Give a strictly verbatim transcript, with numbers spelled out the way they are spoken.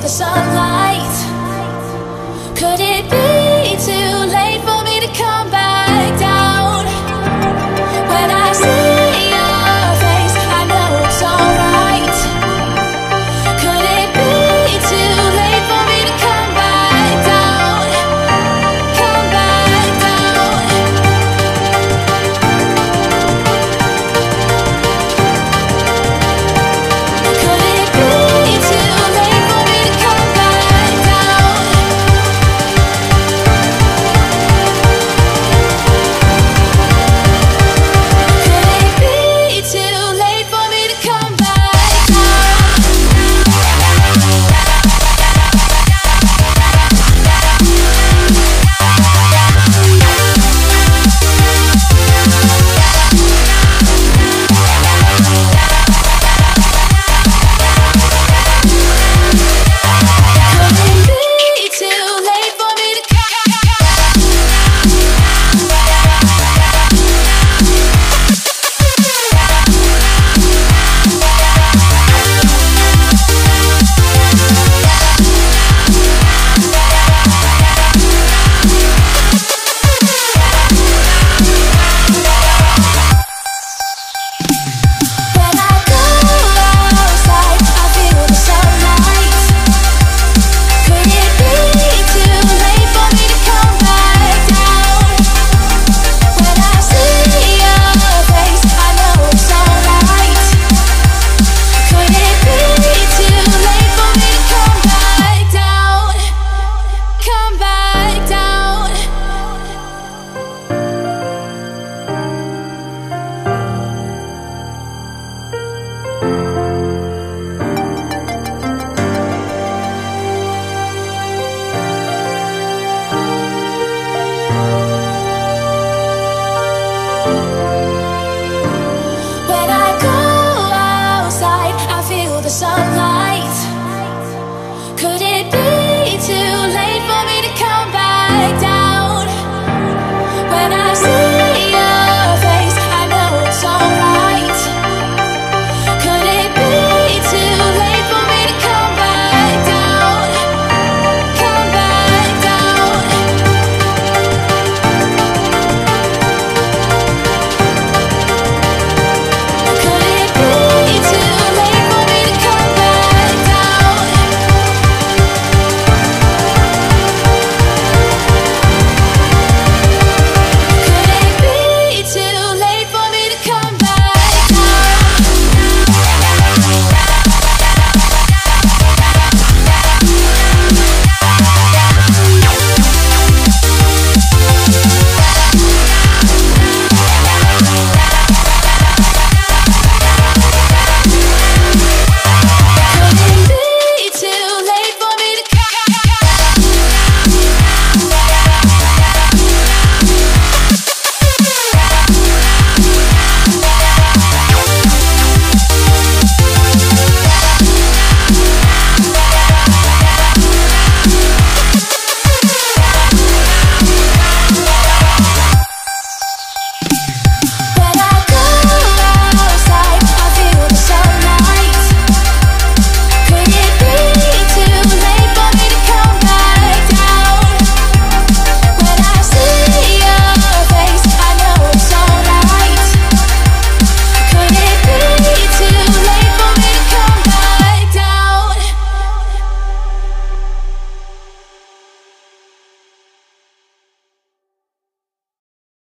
the sunlight. Could it be too late for me to come back down? When I see your face, I know it's alright. Could it be too late for me to come back down? Come back down. Could it be too late for me to come back down? Could it be too late for me to come back down? Could it be too late for me to come? When I go outside, I feel the sunlight. Could it be too late for me to come back down? When I see your face, I know it's alright. Could it be too late for me to come back down? Come back down. When I go outside, I feel the sunlight.